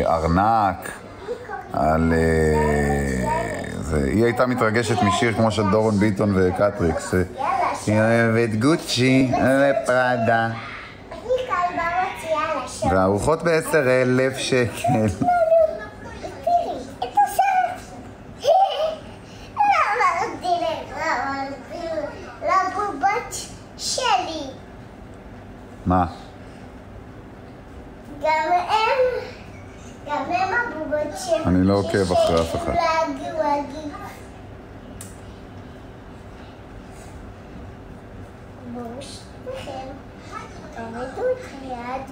ארנק, על... היא הייתה מתרגשת משיר כמו של דורון ביטון וקטריקס. היא אוהבת גוצ'י ופראדה. והארוחות ב10,000 שקל. מה? גם הם הבובות שלי. אני לא עוקב אחרי אף אחד. בואו שתכם, תעמדו את היד.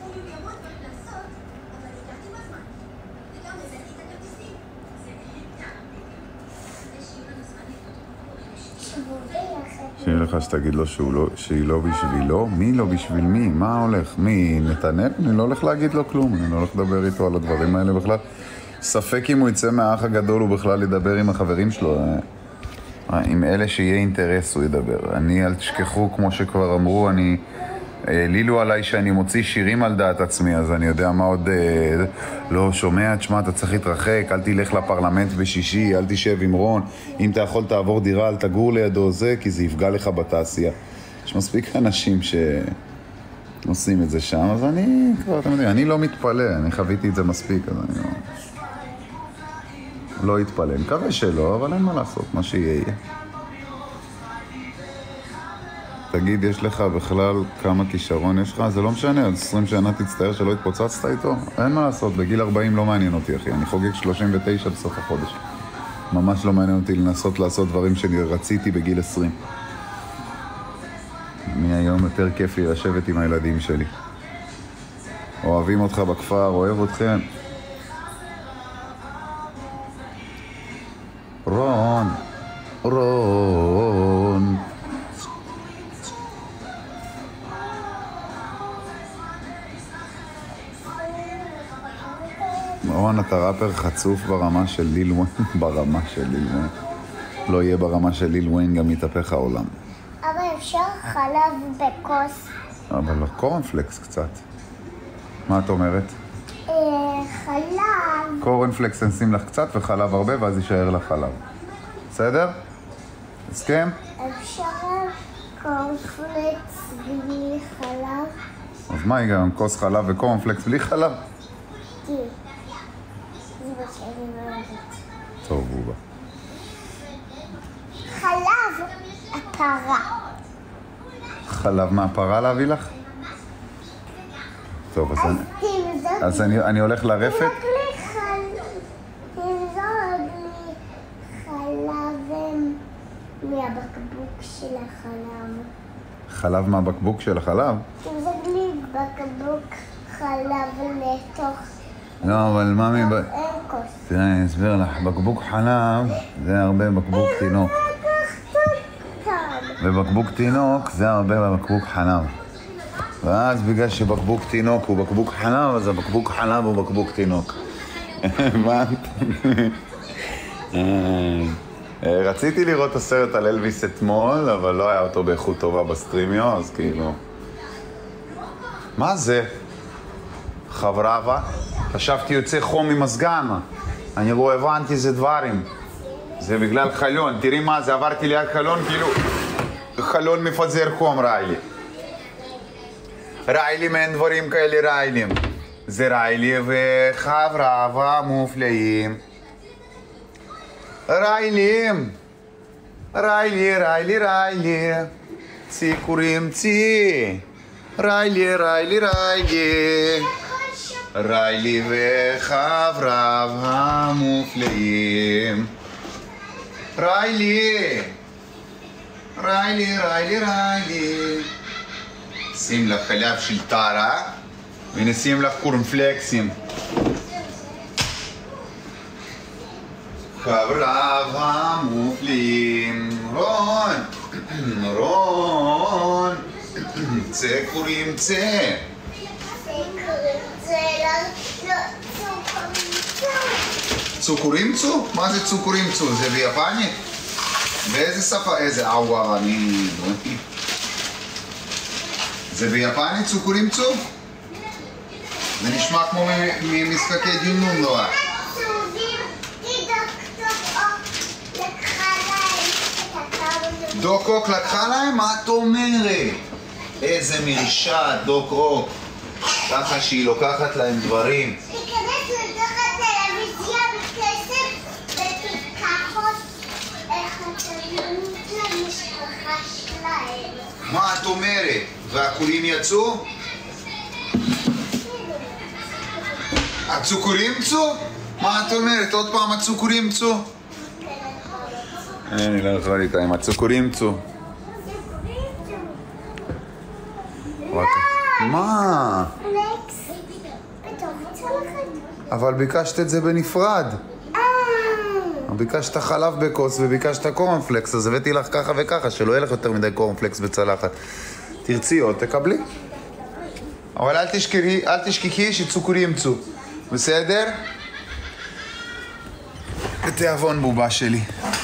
שיהיה לך שתגיד לו שהיא לא בשבילו? מי לא בשביל מי? מה הולך? מי? נתנאל? אני לא הולך להגיד לו כלום, אני לא הולך לדבר איתו על הדברים האלה בכלל. ספק אם הוא יצא מהאח הגדול הוא בכלל ידבר עם החברים שלו. עם אלה שיהיה אינטרס הוא ידבר. אני, אל תשכחו, כמו שכבר אמרו, אני... לילו עליי שאני מוציא שירים על דעת עצמי, אז אני יודע מה עוד... לא שומע, תשמע, אתה צריך להתרחק, אל תלך לפרלמנט בשישי, אל תשב עם רון, אם אתה יכול תעבור דירה, אל תגור לידו זה, כי זה יפגע לך בתעשייה. יש מספיק אנשים שעושים את זה שם, אז אני כבר, אתם יודעים, אני לא מתפלא, אני חוויתי את זה מספיק, אז אני לא אתפלא. אני מקווה שלא, אבל אין מה לעשות, מה שיהיה. תגיד, יש לך בכלל כמה כישרון יש לך? זה לא משנה, עוד 20 שנה תצטער שלא התפוצצת איתו? אין מה לעשות, בגיל 40 לא מעניין אותי, אחי. אני חוגג 39 בסוף החודש. ממש לא מעניין אותי לנסות לעשות דברים שרציתי בגיל 20. מהיום יותר כיף לי לשבת עם הילדים שלי. אוהבים אותך בכפר, אוהב אתכם. רון, רון. רון, אתה ראפר חצוף ברמה של ליל ווין, ברמה של ליל ווין. לא יהיה ברמה של ליל ווין, גם יתהפך העולם. אבל אפשר חלב בכוס. אבל קורנפלקס קצת. מה את אומרת? חלב. קורנפלקס נשים לך קצת וחלב הרבה, ואז יישאר לך חלב. בסדר? הסכם? אפשר קורנפלקס בלי חלב. אז מה גם כוס חלב וקורנפלקס בלי חלב? כן. זה מה שאני אוהבת. טוב, בובה. חלב הפרה. חלב מהפרה להביא לך? טוב, אז אני הולך לרפת. תמזוג לי חלב מהבקבוק של החלב. חלב מהבקבוק של החלב? תמזוג לי בקבוק חלב לתוך... לא, אבל מאמי... אין כוס. תראה, אני אסביר לך, בקבוק חלב זה הרבה בקבוק תינוק. ובקבוק תינוק זה הרבה בבקבוק חלב. ואז בגלל שבקבוק תינוק הוא בקבוק חלב, אז הבקבוק חלב הוא בקבוק תינוק. הבנת? רציתי לראות את הסרט על אלוויס אתמול, אבל לא היה אותו באיכות טובה בסטרימיו, אז כאילו... מה זה? חברה? חשבתי יוצא חום ממסגן. אני לא הבנתי זה דברים. זה בגלל חלון. תראי מה זה, עברתי ליד חלון, כאילו... חלון מפזר חום רעי. רעילים אין דברים כאלה רעילים. זה רעילי וחברה מופלאים. רעילים. רעילי. צי קוראים צי. רעילי. רעילי וחבריו המופלאים. רעילי. שים לך חלב של טרה ונשים לך קורנפלקסים. חבריו המופלאים. רון. צא קוראים צא. צוקורימצו? מה זה צוקורימצו? זה ביפנית? באיזה שפה? איזה אאווה אני... זה ביפנית צוקורימצו? זה נשמע כמו ממשחקי דיונון נורא. דוק אוק לקחה להם? מה את אומרת? איזה מרשעת, דוק אוק. ככה שהיא לוקחת להם דברים. תיכנס לתוך הטלוויזיה בכסף ותיקח איך התלמיד למשפחה שלהם. מה את אומרת? והכולים יצאו? הצוקורים צאו? מה את אומרת? עוד פעם הצוקורים צאו? אני לא יכול איתה עם הצוקורים צאו. מה? אבל ביקשת את זה בנפרד. ביקשת חלב בקוס וביקשת קורנפלקס, אז הבאתי לך ככה וככה, שלא יהיה לך יותר מדי קורנפלקס בצלחת. תרצי עוד, תקבלי. אבל אל תשכחי שצוקורים צאו. בסדר? תיאבון בובה שלי.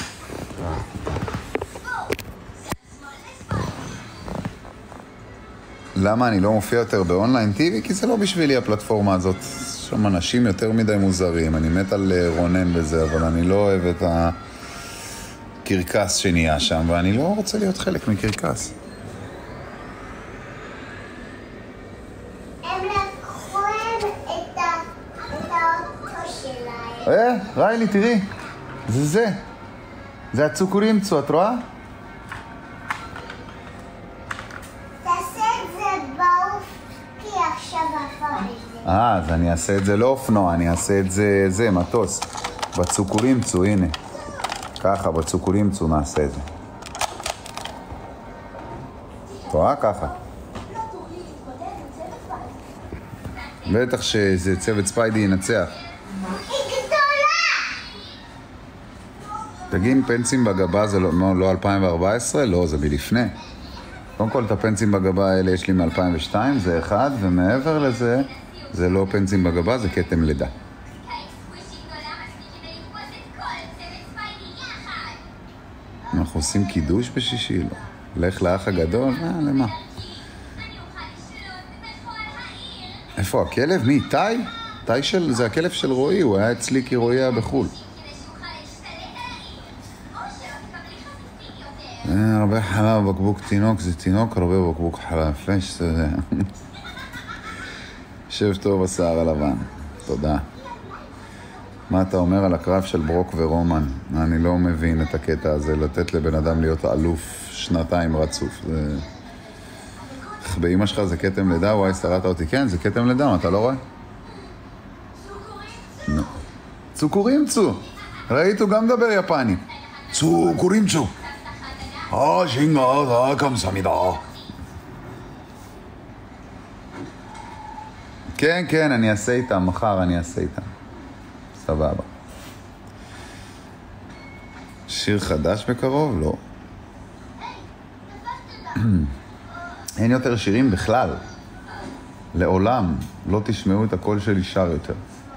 למה אני לא מופיע יותר באונליין טיווי? כי זה לא בשבילי הפלטפורמה הזאת. יש שם אנשים יותר מדי מוזרים. אני מת על רונן בזה, אבל אני לא אוהב את הקרקס שנהיה שם, ואני לא רוצה להיות חלק מקרקס. הם לקחו את האוטו שלהם. ריילי, תראי. זה. זה הצוקורים צו, את רואה? אז אני אעשה את זה לא אופנוע, אני אעשה את זה מטוס. בצוקורים צו, הנה. ככה, בצוקורים צו נעשה את זה. רואה? ככה. בטח שזה צוות ספיידי ינצח. היא גדולה! תגיד, פנסים בגבה זה לא 2014? לא, זה מלפני. קודם כל, את הפנסים בגבה האלה יש לי מ-2002, זה אחד, ומעבר לזה, זה לא פנסים בגבה, זה כתם לידה. אנחנו עושים קידוש בשישי? לא. לך לאח הגדול? למה? איפה הכלב? מי? טי? זה הכלב של רועי, הוא היה אצלי כי רועי היה בחול. הרבה חלב בקבוק תינוק, זה תינוק, הרבה בקבוק חלב. פש, זה זה. שב טוב השיער הלבן. תודה. מה אתה אומר על הקרב של ברוק ורומן? אני לא מבין את הקטע הזה, לתת לבן אדם להיות אלוף 2 רצוף. זה... באמא שלך זה קטם לידה, וואי, שרעת אותי. כן, זה קטם לידה, אתה לא רואה? לא. צוקורים צו. ראית, הוא גם מדבר יפני. צוקורים צו. 감사합니다. כן, אני אעשה איתם, מחר אני אעשה איתם. סבבה. שיר חדש בקרוב? לא. אין יותר שירים בכלל. לעולם לא תשמעו את הקול שלי שר יותר.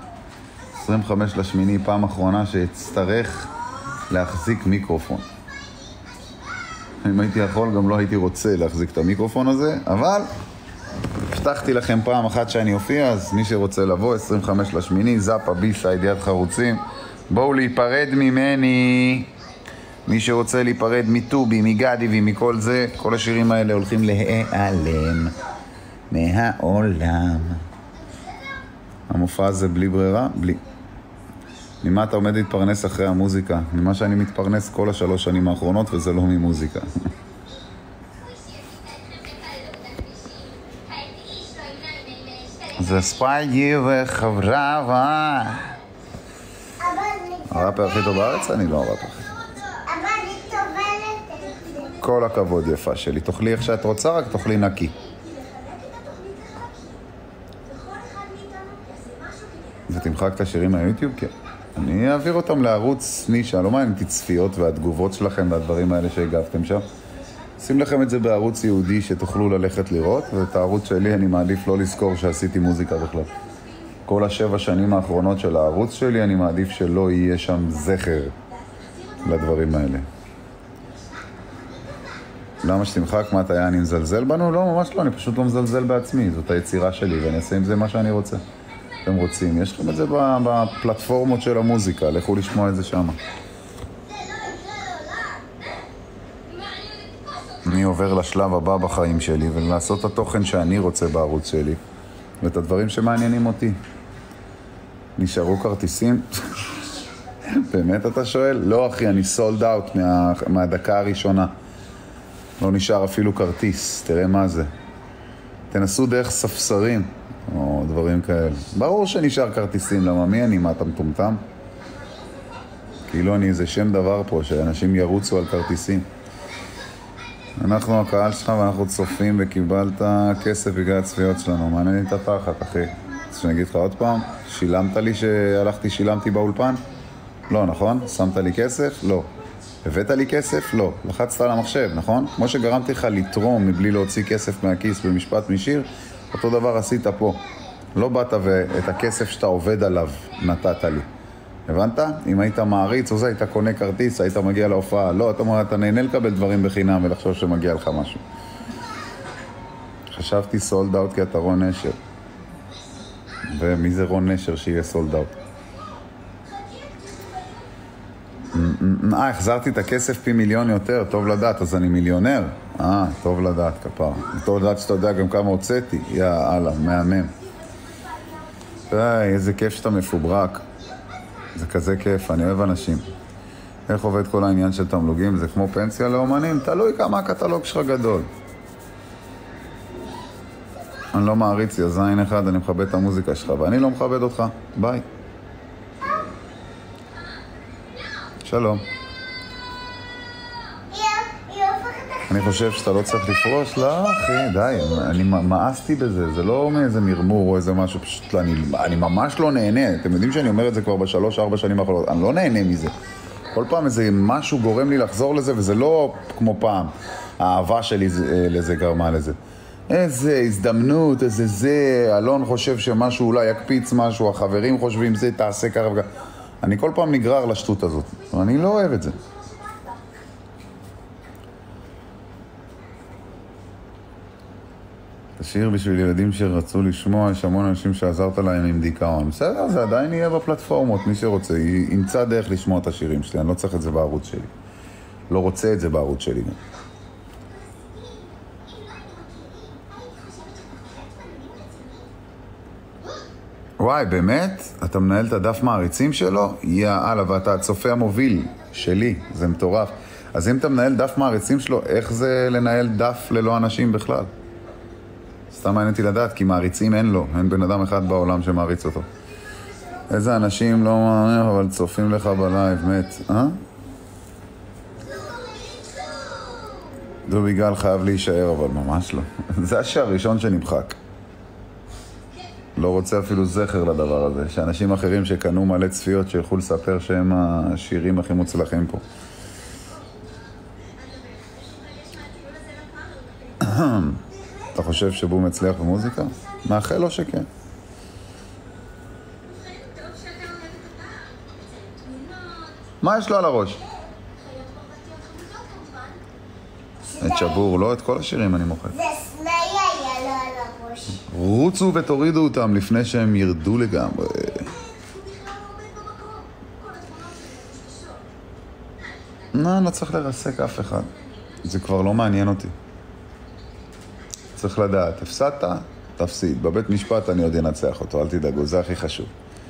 25/8, פעם אחרונה שאצטרך להחזיק מיקרופון. אם הייתי יכול, גם לא הייתי רוצה להחזיק את המיקרופון הזה, אבל הבטחתי לכם פעם אחת שאני אופיע, אז מי שרוצה לבוא, 25/8, זאפה, בי-סייד, יד חרוצים, בואו להיפרד ממני. מי שרוצה להיפרד מטובי, מגדי ומכל זה, כל השירים האלה הולכים להיעלם מהעולם. המופע הזה בלי ברירה? בלי. ממה אתה עומד להתפרנס אחרי המוזיקה? ממה שאני מתפרנס כל 3 שנים האחרונות, וזה לא ממוזיקה. זה ספייגי וחבריו. הראפר הכי טוב בארץ? אני לא הראפר הכי טוב. אבל היא טובלת את זה. כל הכבוד יפה שלי. תאכלי איך שאת רוצה, רק תאכלי נקי. ותמחק את השירים מהיוטיוב? כן. אני אעביר אותם לערוץ נישה, לא מעניין אותי צפיות והתגובות שלכם והדברים האלה שהגבתם שם. שים לכם את זה בערוץ יהודי שתוכלו ללכת לראות, ואת הערוץ שלי אני מעדיף לא לזכור שעשיתי מוזיקה בכלל. כל 7 שנים האחרונות של הערוץ שלי אני מעדיף שלא יהיה שם זכר לדברים האלה. למה שתמחק? מה אתה היה, אני מזלזל בנו? לא, ממש לא, אני פשוט לא מזלזל בעצמי. זאת היצירה שלי, ואני אעשה עם זה מה שאני רוצה. אתם רוצים, יש לכם את זה בפלטפורמות של המוזיקה, לכו לשמוע את זה שם. אני עובר לשלב הבא בחיים שלי, ולעשות את התוכן שאני רוצה בערוץ שלי, ואת הדברים שמעניינים אותי. נשארו כרטיסים? באמת אתה שואל? לא אחי, אני סולד אאוט מהדקה הראשונה. לא נשאר אפילו כרטיס, תראה מה זה. תנסו דרך ספסרים, או דברים כאלה. ברור שנשאר כרטיסים, למה מי אני? מה אתה מטומטם? כאילו אני איזה שם דבר פה, שאנשים ירוצו על כרטיסים. אנחנו הקהל שלך ואנחנו צופים וקיבלת כסף בגלל הצפיות שלנו. מעניין לי את התחת, אחי. אז שאני אגיד לך עוד פעם, שילמת לי שילמתי באולפן? לא, נכון? שמת לי כסף? לא. הבאת לי כסף? לא. לחצת על המחשב, נכון? כמו שגרמתי לך לתרום מבלי להוציא כסף מהכיס במשפט משיר, אותו דבר עשית פה. לא באת ואת הכסף שאתה עובד עליו נתת לי. הבנת? אם היית מעריץ או זה, היית קונה כרטיס, היית מגיע להופעה. לא, אתה נהנה לקבל דברים בחינם ולחשוב שמגיע לך משהו. חשבתי סולד אאוט כי אתה רון נשר. ומי זה רון נשר שיהיה סולד אאוט? החזרתי את הכסף פי מיליון יותר, טוב לדעת, אז אני מיליונר. טוב לדעת, כפר. טוב לדעת שאתה יודע גם כמה הוצאתי. יאללה, מהמם. איזה כיף שאתה מפוברק. זה כזה כיף, אני אוהב אנשים. איך עובד כל העניין של תמלוגים? זה כמו פנסיה לאומנים? תלוי כמה הקטלוג שלך גדול. אני לא מעריץ, יא זין אחד, אני מכבד את המוזיקה שלך, ואני לא מכבד אותך. ביי. שלום. אני חושב שאתה לא צריך לפרוש, לא אחי, די, אני מאסתי בזה, זה לא מאיזה מרמור או איזה משהו, פשוט אני ממש לא נהנה, אתם יודעים שאני אומר את זה כבר ב3-4 שנים האחרונות, אני לא נהנה מזה. כל פעם איזה משהו גורם לי לחזור לזה, וזה לא כמו פעם, האהבה שלי לזה גרמה לזה. איזה הזדמנות, איזה זה, אלון חושב שמשהו אולי יקפיץ משהו, החברים חושבים זה, תעשה ככה וככה. אני כל פעם נגרר לשטות הזאת, ואני לא אוהב את זה. תשאיר בשביל ילדים שרצו לשמוע, יש המון אנשים שעזרת להם עם דיכאון. בסדר, זה עדיין יהיה בפלטפורמות, מי שרוצה. ימצא דרך לשמוע את השירים שלי, אני לא צריך את זה בערוץ שלי. לא רוצה את זה בערוץ שלי. וואי, באמת? אתה מנהל את הדף מעריצים שלו? יאללה, ואתה הצופה המוביל שלי, זה מטורף. אז אם אתה מנהל דף מעריצים שלו, איך זה לנהל דף ללא אנשים בכלל? סתם מעניין אותי לדעת, כי מעריצים אין לו, אין בן אדם אחד בעולם שמעריץ אותו. איזה אנשים לא מאמין, אבל צופים לך בלייב, מת, דובי גל חייב להישאר, אבל ממש לא. זה השיר הראשון שנמחק. לא רוצה אפילו זכר לדבר הזה, שאנשים אחרים שקנו מלא צפיות שילכו לספר שהם השירים הכי מוצלחים פה. אתה חושב שבום הצליח במוזיקה? מאחל לו שכן. מה יש לו על הראש? את שבור, לא את כל השירים אני מוכר. זה סנאי היה לו על הראש. רוצו ותורידו אותם לפני שהם ירדו לגמרי. לא צריך לרסק אף אחד. זה כבר לא מעניין אותי. צריך לדעת, הפסדת, תפסיד. בבית משפט אני עוד אנצח אותו, אל תדאגו, זה הכי חשוב.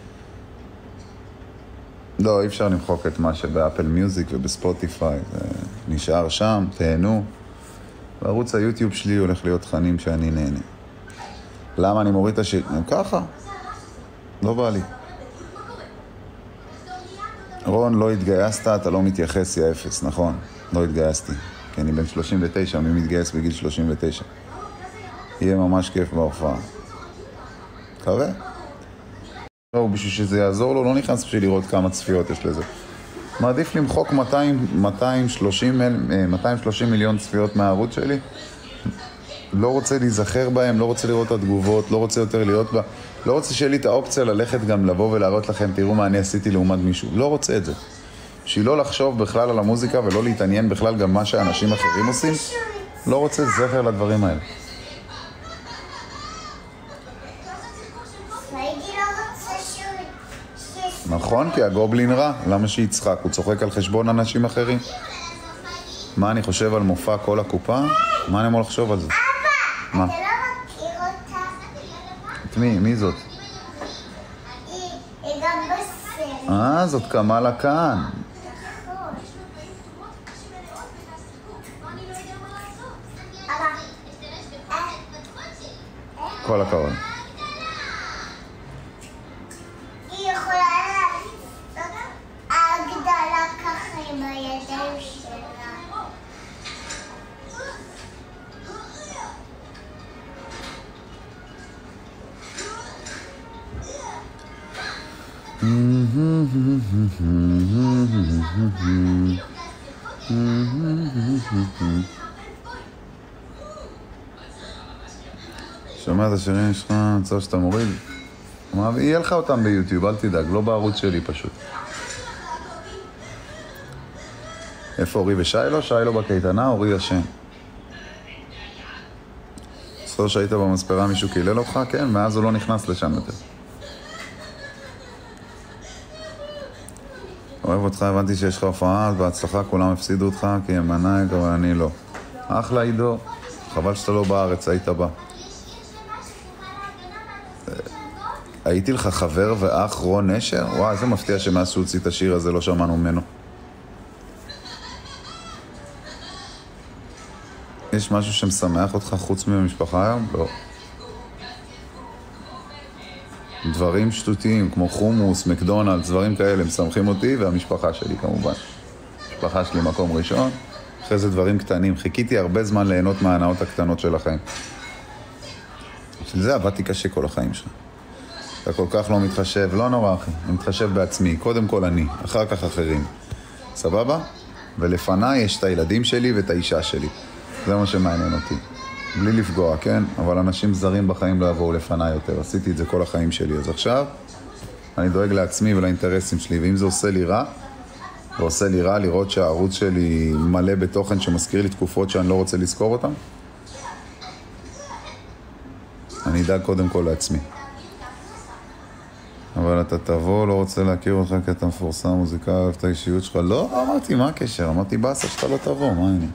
לא, אי אפשר למחוק את מה שבאפל מיוזיק ובספוטיפיי. זה נשאר שם, תהנו. בערוץ היוטיוב שלי הולך להיות תכנים שאני נהנה. למה אני מוריד את השיר? ככה. לא בא לי. רון, לא התגייסת, אתה לא מתייחס, יא אפס, נכון? לא התגייסתי. כי אני בן 39, מי מתגייס בגיל 39? יהיה ממש כיף בהופעה. קווה? לא, בשביל שזה יעזור לו, לא נכנס בשביל לראות כמה צפיות יש לזה. מעדיף למחוק 230 מיליון צפיות מהערוץ שלי. לא רוצה להיזכר בהם, לא רוצה לראות את התגובות, לא רוצה יותר להיות בה. לא רוצה שיהיה לי את האופציה ללכת גם לבוא ולהראות לכם, תראו מה אני עשיתי לעומת מישהו. לא רוצה את זה. בשביל לא לחשוב בכלל על המוזיקה ולא להתעניין בכלל גם מה שאנשים אחרים עושים. לא רוצה זכר לדברים האלה. פריידי לא רוצה שהוא... נכון, כי הגובלין רע. למה שיצחק? הוא צוחק על חשבון אנשים אחרים. מה אני חושב על מופע כל הקופה? מה אני אמור לחשוב על זה? אבא! מה? אתה לא מכיר אותה? את מי? מי זאת? היא גם בסרט. זאת קמאלה כאן. כל הכבוד. היא יכולה לעשות הגדלה ככה עם הידיים שלה. שומע את השירים שלך, צריך שאתה מוריד. יהיה לך אותם ביוטיוב, אל תדאג, לא בערוץ שלי פשוט. איפה אורי ושיילו? שיילו בקייטנה, אורי ישן. זכור שהיית במספרה, מישהו קילל אותך? כן, מאז הוא לא נכנס לשם יותר. אוהב אותך, הבנתי שיש לך הופעה, אז בהצלחה כולם הפסידו אותך, כי הם מנהיג, אבל אני לא. אחלה עידו, חבל שאתה לא בארץ, היית בא. הייתי לך חבר ואח רון נשר? וואי, איזה מפתיע שמאז שהוא הוציא את השיר הזה לא שמענו ממנו. יש משהו שמשמח אותך חוץ מהמשפחה היום? לא. דברים שטותיים, כמו חומוס, מקדונלדס, דברים כאלה, משמחים אותי והמשפחה שלי כמובן. המשפחה שלי מקום ראשון, אחרי זה דברים קטנים. חיכיתי הרבה זמן ליהנות מההנאות הקטנות של החיים. בשביל זה עבדתי קשה כל החיים שלי. אתה כל כך לא מתחשב, לא נורא אחי, אני מתחשב בעצמי, קודם כל אני, אחר כך אחרים. סבבה? ולפניי יש את הילדים שלי ואת האישה שלי. זה מה שמעניין אותי. בלי לפגוע, כן? אבל אנשים זרים בחיים לא יבואו לפניי יותר. עשיתי את זה כל החיים שלי. אז עכשיו אני דואג לעצמי ולאינטרסים שלי. ואם זה עושה לי רע, ועושה לי רע לראות שהערוץ שלי מלא בתוכן שמזכיר לי תקופות שאני לא רוצה לזכור אותם, אני אדאג קודם כל לעצמי. אבל אתה תבוא, לא רוצה להכיר אותך כי אתה מפורסם, מוזיקה, אוהב את האישיות שלך. לא, אמרתי, מה הקשר? אמרתי, באסה שאתה לא תבוא, מה אני?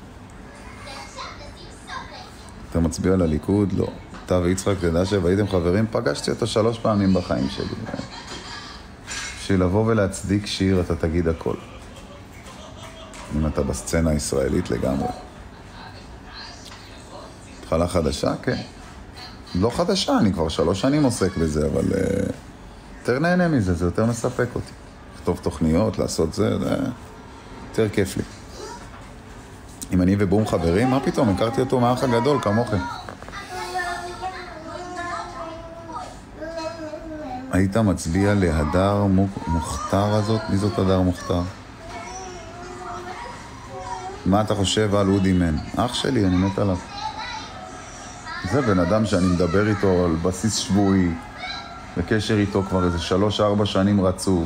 אתה מצביע לליכוד? לא. אתה ויצחק, תדע שהייתם חברים, פגשתי אותו 3 פעמים בחיים שלי. בשביל לבוא ולהצדיק שיר, אתה תגיד הכל. אם אתה בסצנה הישראלית לגמרי. התחלה חדשה? כן. לא חדשה, אני כבר 3 שנים עוסק בזה, אבל יותר נהנה מזה, זה יותר מספק אותי. לכתוב תוכניות, לעשות זה יותר כיף לי. אם אני ובום חברים, מה פתאום? הכרתי אותו מהאח הגדול, כמוכם. היית מצביע להדר מוכתר הזאת? מי זאת הדר מוכתר? מה אתה חושב על אודי מן? אח שלי, אני מת עליו. זה בן אדם שאני מדבר איתו על בסיס שבועי, בקשר איתו כבר איזה 3-4 שנים רצוף.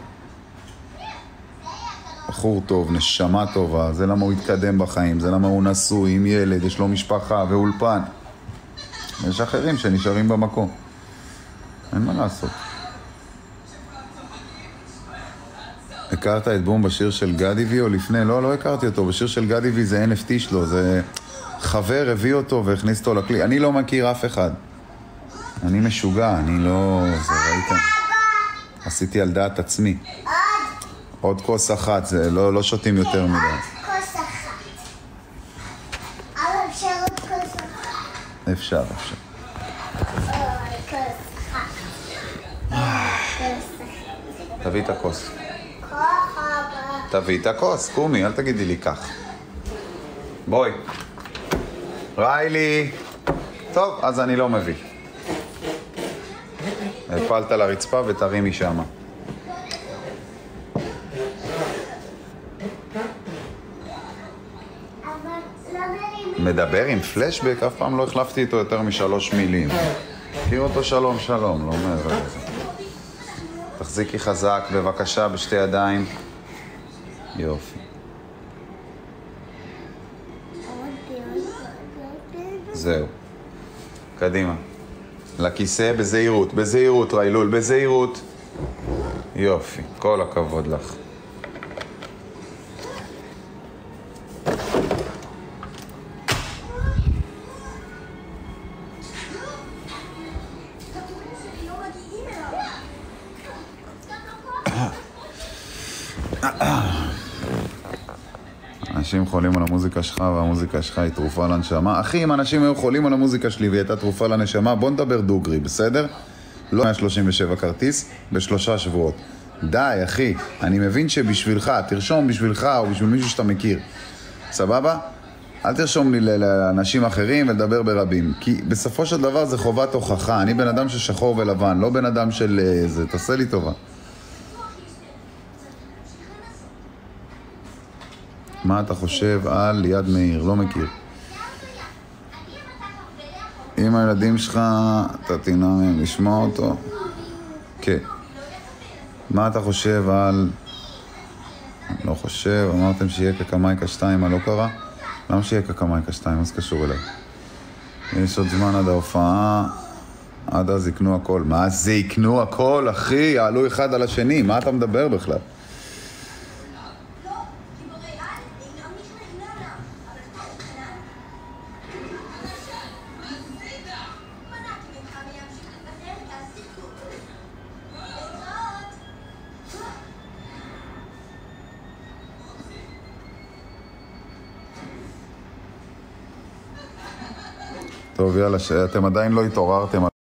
בחור טוב, נשמה טובה, זה למה הוא התקדם בחיים, זה למה הוא נשוי עם ילד, יש לו משפחה ואולפן. יש אחרים שנשארים במקום. אין מה לעשות. הכרת את בום בשיר של גדיבי או לפני? לא, לא הכרתי אותו. בשיר של גדיבי זה NFT שלו, זה חבר הביא אותו והכניס אותו לכלי. אני לא מכיר אף אחד. אני משוגע, אני לא... זה ראיתם. עשיתי על דעת עצמי. עוד כוס אחת, זה לא שותים יותר מדי. כוס אחת. אבל אפשר עוד כוס אחת. אפשר. כוס אחת. תביא את הכוס. ככה. תביא את הכוס, קומי, אל תגידי לי כך. בואי. ריילי. טוב, אז אני לא מביא. הפלת לרצפה ותרימי שמה. מדבר עם פלשבק, אף פעם לא החלפתי איתו יותר מ3 מילים. תראו אותו שלום שלום, לא מעבר לזה. תחזיקי חזק, בבקשה, בשתי ידיים. יופי. זהו. קדימה. לכיסא בזהירות, בזהירות, רעילול, בזהירות. יופי, כל הכבוד לך. אנשים חולים על המוזיקה שלך, והמוזיקה שלך היא תרופה לנשמה. אחי, אם אנשים היו חולים על המוזיקה שלי והייתה תרופה לנשמה, בוא נדבר דוגרי, בסדר? לא 137 כרטיס, ב3 שבועות. די, אחי, אני מבין שבשבילך, תרשום בשבילך או בשביל מישהו שאתה מכיר. סבבה? אל תרשום לי לאנשים אחרים ולדבר ברבים, כי בסופו של דבר זה חובת הוכחה. אני בן אדם של שחור ולבן, לא בן אדם של זה. תעשה לי טובה. מה אתה חושב על ליד מאיר? לא מכיר. אם הילדים שלך, אתה תינה מהם לשמוע אותו. כן. מה אתה חושב על... לא חושב, אמרתם שיהיה קקמייקה 2, מה לא קרה? למה שיהיה קקמייקה 2? מה זה קשור אליי? יש עוד זמן עד ההופעה, עד אז יקנו הכל. מה זה יקנו הכל, אחי? יעלו אחד על השני, מה אתה מדבר בכלל? טוב, יאללה, אתם עדיין לא התעוררתם.